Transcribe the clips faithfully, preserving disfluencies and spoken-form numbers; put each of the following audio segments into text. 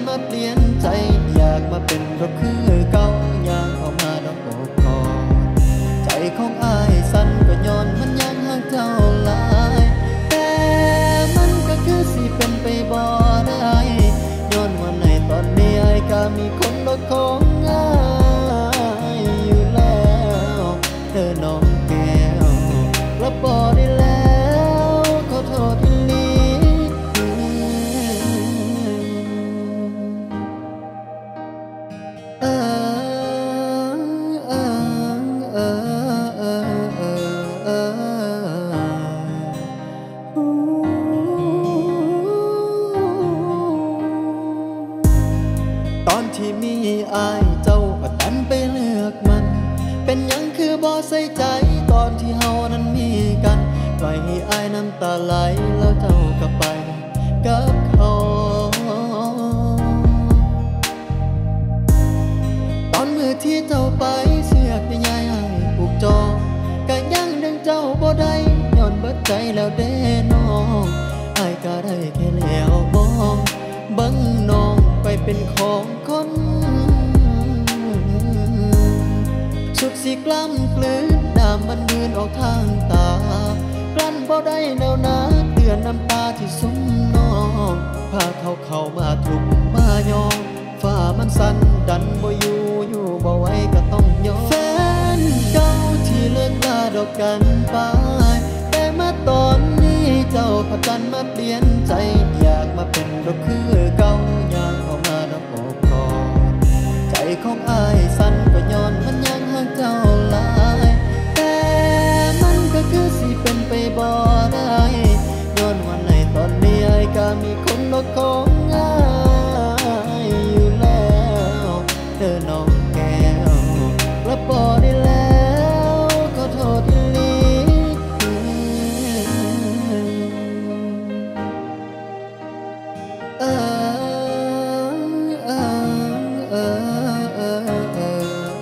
มาเปลี่ยนใจอยากมาเป็นรบคือเก่าอยากเอามาดอกโอบกอดใจของอายสั่นก็ย้อนมันยังห่างเจ้าหลายแต่มันก็คือสิเป็นไปบ่ได้ย้อนวันในตอนนี้อายก็มีคนรถของอายอยู่แล้วเธอน้องแก้วรับบ่ได้แล้วขอโทษอีหลีเออเออเออเออเออเออตอนที่มีอายเจ้าก็ดันไปเลือกมันเป็นยังคือบ่ใส่ใจตอนที่เฮานั้นมีกันปล่อยให้อายน้ำตาไหลแล้วเจ้าก็ไปกับเขาตอนมือที่เจ้าไปเสือกใหญ่ๆให้ผูกจองก็ยังดึงเจ้าบ่ได้ย้อนเบิดใจแล้วเด้น้องอายก็ได้แค่แล้วมองเบิ่งน้องไปเป็นของคนสุดสิกล้ำกลืนน้ำมันมืนออกทางตากลั้นบ่ได้แนวนาเตือนน้ำตาที่ซุ้มน้องพาเขาเข้ามาทุกมายอมฝ่ามันสั่นดันบ่อยู่อยู่บ่ไหวก็ต้องยอมแฟนเก่าที่เลิกลาดอกกันไปแต่มาตอนนี้เจ้าพัดกันมาเปลี่ยนใจอยากมาเป็นดอกคือเก่าอยากเข้ามาดอกโอบกอดใจของอายสั่นก็ย้อนมันยังห่างเจ้าหลายแต่มันก็คือสิเป็นไปบ่ได้ย้อนวันในตอนนี้อายก็มีคนรถของอายอยู่แล้วเธอน้องแก้วรับบ่ได้แล้วขอโทษอีหลีเออเออเออเออเออเอ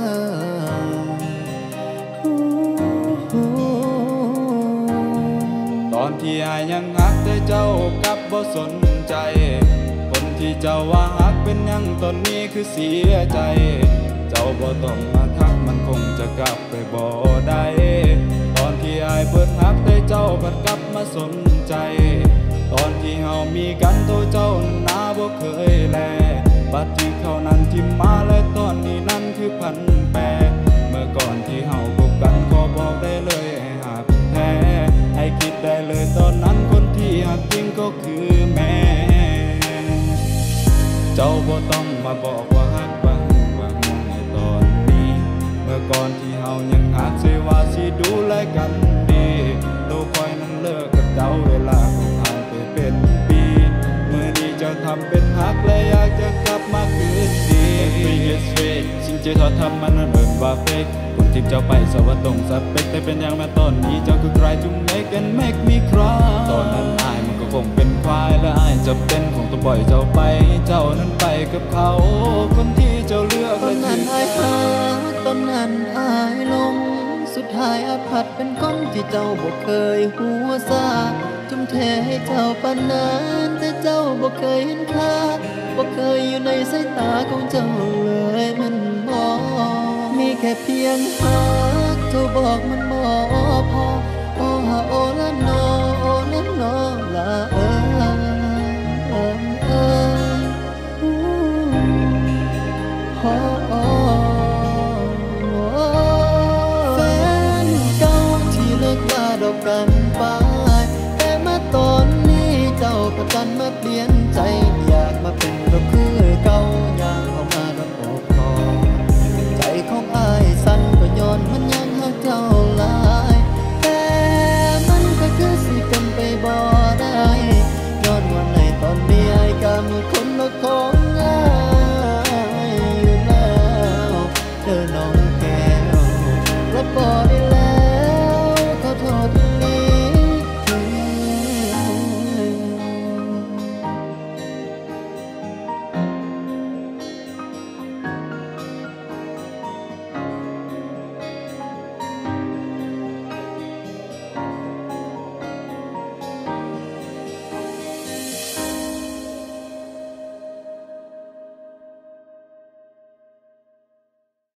อตอนที่อายยังฮักแต่เจ้ากลับบ่สนใจคนที่เจ้าว่าฮักเป็นยังตอนนี้คือเสียใจเจ้าบ่ต้องมาทักมันคงจะกลับไปบ่ได้ตอนที่อายเปิดฮักแต่เจ้าบัดกลับมาสนใจตอนที่เฮามีกันโทเจ้านั้นนาบ่เคยแลบัดที่เขานั้นทิ่มมาและตอนนี้นั้นคือพันแปรเมื่อก่อนที่เฮาคบกันขอบอกได้เลยให้หักแท้ให้คิดได้เลยตอนนั้นคนที่หักจริงก็คือแม่เจ้าบ่ต้องมาบอกว่าหักบังว่าห่วงในตอนนี้เมื่อก่อนที่เฮายังหักสิว่าสิดูแลกันดีโลกคอยนั้นเลิกกับเจ้าเวลาก็ผ่านไปเป็นปีเมื่อนี้เจ้าทำเป็นหักและอยากจะกลับมาคืนดี Every is fake สิ่งที่เธอทำมันนั้นเอิ้นว่า fake คนที่เจ้าไปสวัสดิ์ตรงสเปคแต่เป็นอย่างแม้ตอนนี้เจ้าคือ try to make and make me cry ตอนนั้นอายมันก็คงเป็นควายและอายจะเป็นคงต้องปล่อยเจ้าไปเจ้านั้นไปกับเขาคนที่เจ้าเลือกตอนนั้นอายหาตอนนั้นอายลงสุดท้ายอาภัพเป็นคนที่เจ้าบ่เคยหัวซาทุ่มเทให้เจ้าปานนั้นแต่เจ้าบ่เคยเห็นค่าบ่เคยอยู่ในสายตาของเจ้าเลยมันบ่มีแค่เพียงหักเธอบอกมันบ่พอโอ้ฮะโอ้